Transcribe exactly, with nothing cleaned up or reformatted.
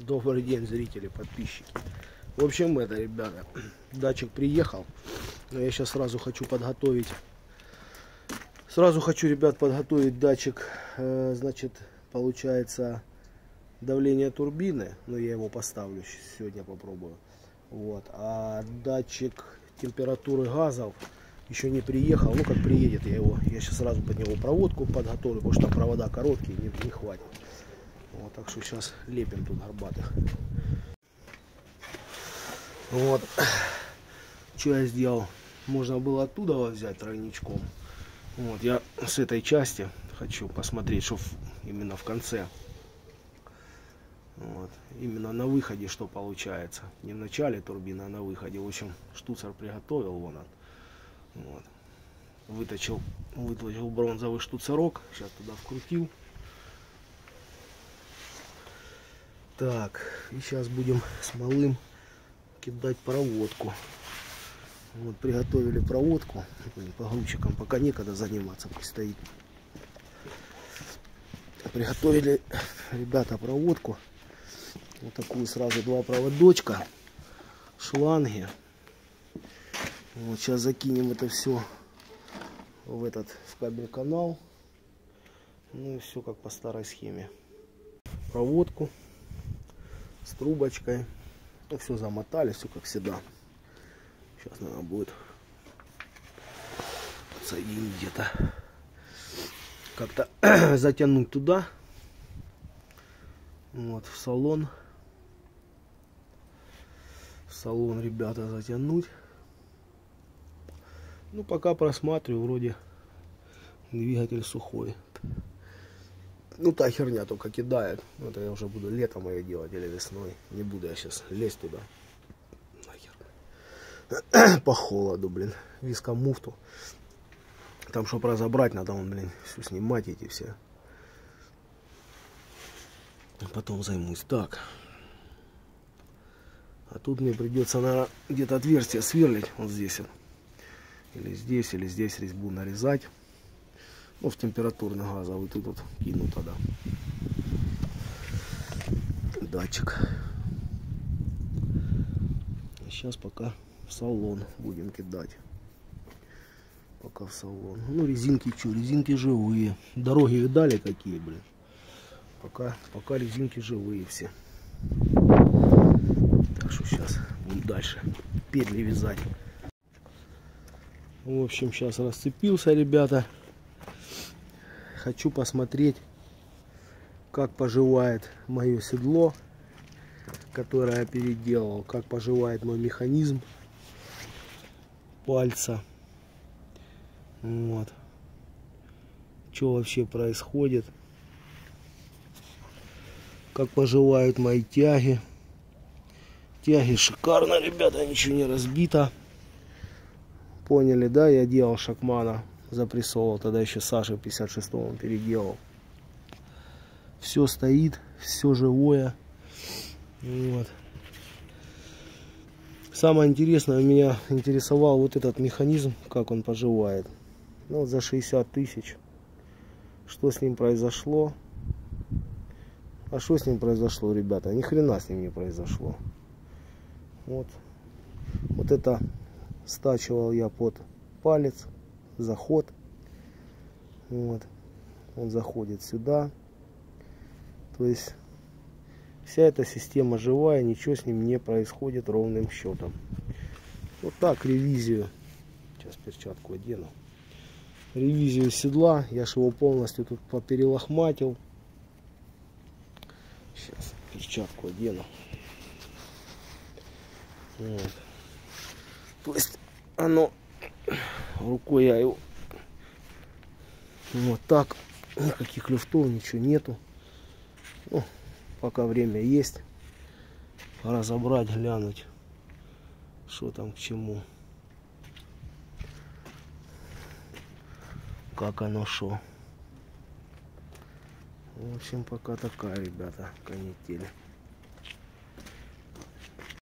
Добрый день, зрители, подписчики. В общем, это, ребята, датчик приехал. Но я сейчас сразу хочу подготовить. Сразу хочу, ребят, подготовить датчик. Э, значит, получается давление турбины. Но я его поставлю сегодня, попробую. Вот. А датчик температуры газов еще не приехал. Ну, как приедет, я его, я сейчас сразу под него проводку подготовлю, потому что там провода короткие, не, не хватит. Вот, так что сейчас лепим тут горбатых. Вот. Что я сделал? Можно было оттуда взять тройничком. Вот, я с этой части хочу посмотреть, что именно в конце. Вот. Именно на выходе что получается. Не в начале турбины, а на выходе. В общем, штуцер приготовил, вон он. Вот. Выточил, выточил бронзовый штуцерок. Сейчас туда вкрутил. Так, и сейчас будем с малым кидать проводку. Вот, приготовили проводку. Погрузчиком пока некогда заниматься, пусть стоит. Приготовили, ребята, проводку. Вот такую сразу два проводочка, шланги. Вот, сейчас закинем это все в этот в кабель канал. Ну и все как по старой схеме. Проводку с трубочкой. Ну, все замотали, все как всегда. Сейчас надо будет подсоединить где-то. Как-то затянуть туда. Вот, в салон. В салон, ребята, затянуть. Ну, пока просматриваю, вроде двигатель сухой. Ну, та херня только кидает. Это я уже буду летом ее делать или весной. Не буду я сейчас лезть туда. Нахер. По холоду, блин. Вискомуфту. Там, чтобы разобрать, надо, он, блин, все снимать эти все. Потом займусь. Так. А тут мне придется, наверное, где-то отверстие сверлить. Вот здесь. Или здесь, или здесь резьбу нарезать. Ну, в температурный газовый тут вот кину тогда датчик. Сейчас пока в салон будем кидать. Пока в салон. Ну, резинки что? Резинки живые. Дороги видали какие, блин? Пока, пока резинки живые все. Так что сейчас будем дальше петли вязать. В общем, сейчас расцепился, ребята. Хочу посмотреть, как поживает мое седло, которое я переделал, как поживает мой механизм пальца. Вот. Что вообще происходит. Как поживают мои тяги. Тяги шикарно, ребята, ничего не разбито. Поняли, да? Я делал Шакмана. Запрессовал, тогда еще Саша в пятьдесят шестом переделал. Все стоит, все живое. Вот. Самое интересное, меня интересовал вот этот механизм, как он поживает. Ну, вот за шестьдесят тысяч. Что с ним произошло? А что с ним произошло, ребята? Ни хрена с ним не произошло. Вот. Вот это стачивал я под палец. Заход. Вот. Он заходит сюда. То есть вся эта система живая, ничего с ним не происходит ровным счетом. Вот так ревизию. Сейчас перчатку одену. Ревизию седла. Я ж его полностью тут поперелохматил. Сейчас перчатку одену. Вот. То есть оно рукой я его вот так, никаких люфтов, ничего нету. Ну, пока время есть, разобрать, глянуть, что там к чему, как оно шо. В общем, пока такая, ребята, канитель.